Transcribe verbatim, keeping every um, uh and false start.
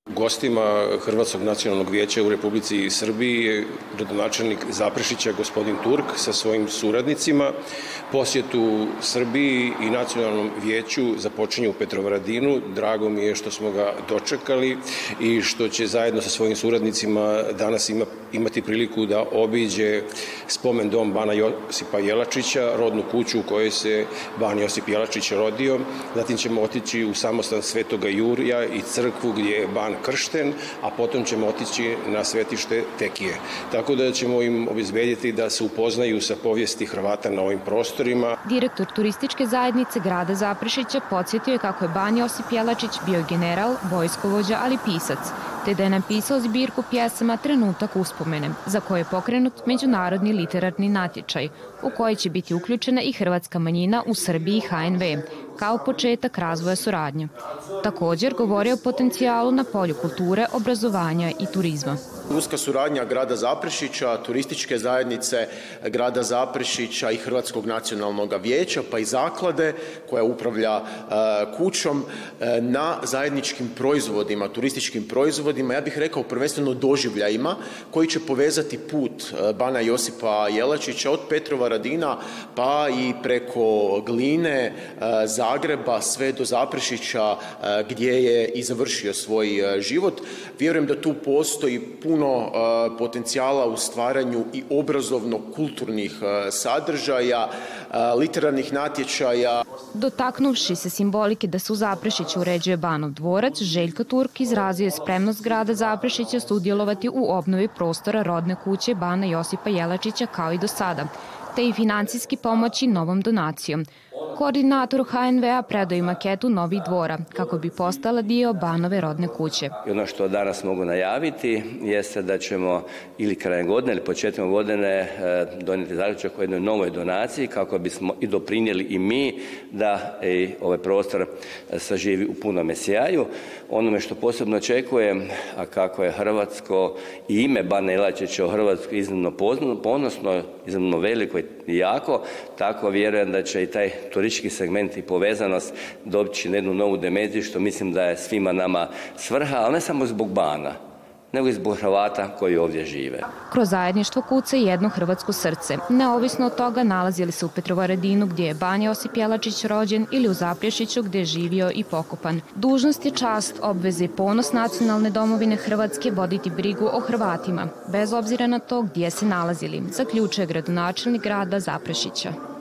Gostima Hrvatskog nacionalnog vijeća u Republici Srbiji je gradonačelnik Zaprešića, gospodin Turk, sa svojim suradnicima. Posjetu Srbiji i nacionalnom vijeću započinje u Petrovaradinu. Drago mi je što smo ga dočekali i što će zajedno sa svojim suradnicima danas ima, imati priliku da obiđe spomen dom Bana Josipa Jelačića, rodnu kuću u kojoj se Ban Josip Jelačić rodio. Zatim ćemo otići u samostan Svetoga Jurja i crkvu gdje je Ban kršten, a potom ćemo otići na svetište Tekije. Tako da ćemo im obezbediti da se upoznaju sa povijesti Hrvata na ovim prostorima. Direktor turističke zajednice grada Zaprešića podsjetio je kako je Ban Josip Jelačić bio general, vojskovođa, ali pisac, te da je napisao zbirku pjesama Trenutak uspomene, za koje je pokrenut međunarodni literarni natječaj, u koji će biti uključena i hrvatska manjina u Srbiji i ha en ve, kao početak razvoja suradnje. Također govorio o potencijalu na polju kulture, obrazovanja i turizma. Uska suradnja grada Zaprešića, turističke zajednice grada Zaprešića i Hrvatskog nacionalnog vijeća, pa i zaklade koja upravlja kućom na zajedničkim proizvodima, turističkim proizvodima, ja bih rekao prvenstveno doživljajima koji će povezati put Bana Josipa Jelačića od Petrovaradina pa i preko Gline, Zagreba sve do Zaprešića gdje je i završio svoj život. Vjerujem da tu postoji puno potencijala u stvaranju i obrazovno-kulturnih sadržaja, literarnih natječaja. Dotaknuvši se simbolike da se u Zaprešiću uređuje Banov dvorac, Željko Turk izrazio je spremnost grada Zaprešića sudjelovati u obnovi prostora rodne kuće Bana Josipa Jelačića kao i do sada, te i financijski pomoći novom donacijom. Koordinator ha en ve-a predao i maketu novih dvora, kako bi postala dio Banove rodne kuće. I ono što danas mogu najaviti jeste da ćemo ili krajem godine ili početkom godine donijeti zaključak o jednoj novoj donaciji kako bismo i doprinijeli i mi da i ovaj prostor saživi u punome sjaju. Onome što posebno očekujem, a kako je hrvatsko i ime Bana Jelačića u Hrvatskoj iznimno ponosno, iznimno veliko i jako, tako vjerujem da će i taj turistički segment i povezanost dobiti na jednu novu dimenziju, što mislim da je svima nama svrha, ali ne samo zbog Bana, nego i zbog Hrvata koji ovdje žive. Kroz zajedništvo kuca jedno hrvatsko srce. Neovisno od toga nalazili se u Petrovaradinu gdje je Ban Josip Jelačić rođen ili u Zaprešiću gdje je živio i pokopan. Dužnost je čast, obveze i ponos nacionalne domovine Hrvatske voditi brigu o Hrvatima, bez obzira na to gdje se nalazili, zaključuje gradonačelnik grada Zaprešića.